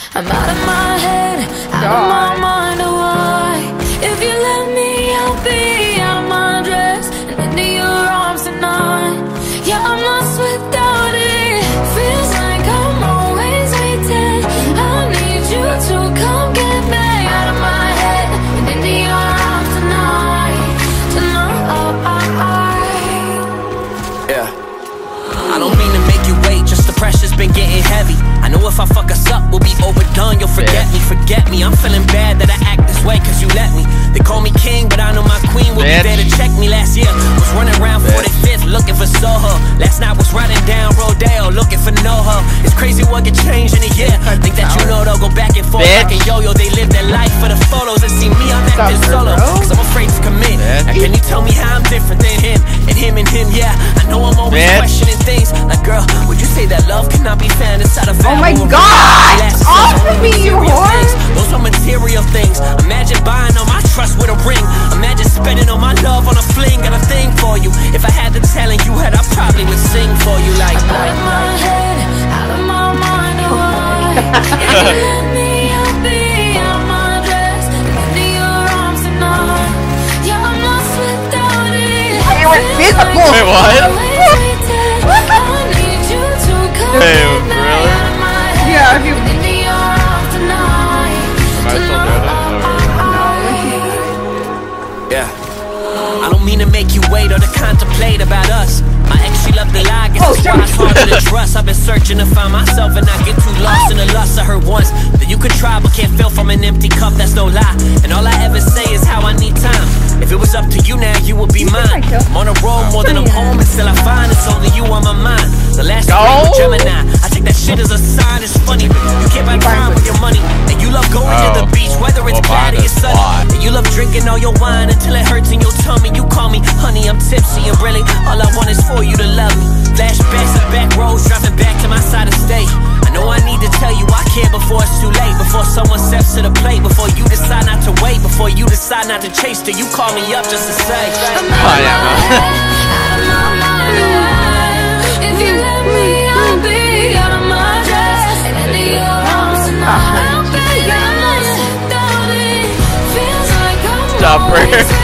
I'm out of my head, out of my mind, oh why? If you let me, I'll be out of my dress and into your arms tonight. Yeah, I'm lost without it. Feels like I'm always waiting. I need you to come get me out of my head and into your arms tonight. Yeah. I don't mean to make you wait, just the pressure's been getting heavy. I know if I fuck us up, we'll be overdone. You'll forget me, I'm feeling bad that I act this way cause you let me. They call me king, but I know my queen will be there to check me. Last year, was running around 45th looking for Soho. Last night was riding down Rodeo looking for NoHo. It's crazy what can change in a year. Think that you know they'll go back and forth like a yo-yo. They live their life for the photos and see me, I'm acting solo cause I'm afraid to commit. Now can you tell me how I'm different than him? And him, yeah, I know I'm always questioning things. Like girl, would you say that love cannot be found inside of oh my god! Off of me, you whore! Those are material things. Imagine buying all my trust with a ring. Imagine spending all my love on a fling. Got a thing for you. If I had the talent you had, I probably would sing for you like out of my head, out of my mind, oh why? If you let me, I'll be out of my dress and into your arms tonight. Yeah, I'm lost without it. You were physical! Wait, what? Hey, really? Yeah, if you... Am I still doing it? yeah. I don't mean to make you wait or to contemplate about us. My ex, she loved the lie, guess that's why it's harder to trust. I've been searching to find myself and I get too lost in the lust. I heard once that you could try but can't fill from an empty cup, that's no lie. And all I ever say is how I need time. If it was up to you now, you would be mine. I'm on a roll more than I'm home until I find it's only you on my mind. The last time with Gemini, I take that shit as a sign. It's funny, but you can't buy time with your money. And you love going to the beach, whether it's cloudy or sunny. And you love drinking all your wine until it hurts in your tummy. You call me honey, I'm tipsy, and really all I want is for you to love me. Flashbacks and back roads, driving back to my side of state. I know I need to tell you I care before it's too late. Before someone steps to the plate, before you decide not to wait, before you decide not to chase till you call me up just to say I'm out of my mind, if you let me, I'll be out of my dress and into your arms tonight. I'll be out of my without it. Feels like I'm always